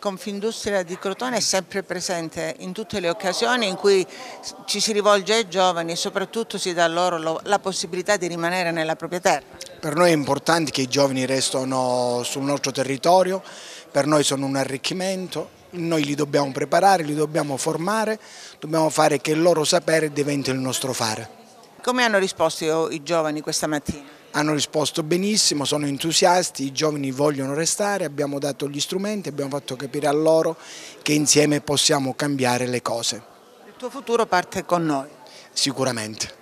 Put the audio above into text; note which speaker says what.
Speaker 1: Confindustria di Crotone è sempre presente in tutte le occasioni in cui ci si rivolge ai giovani e soprattutto si dà loro la possibilità di rimanere nella propria terra.
Speaker 2: Per noi è importante che i giovani restino sul nostro territorio, per noi sono un arricchimento, noi li dobbiamo preparare, li dobbiamo formare, dobbiamo fare che il loro sapere diventi il nostro fare.
Speaker 1: Come hanno risposto i giovani questa mattina?
Speaker 2: Hanno risposto benissimo, sono entusiasti, i giovani vogliono restare, abbiamo dato gli strumenti, abbiamo fatto capire a loro che insieme possiamo cambiare le cose.
Speaker 1: Il tuo futuro parte con noi.
Speaker 2: Sicuramente.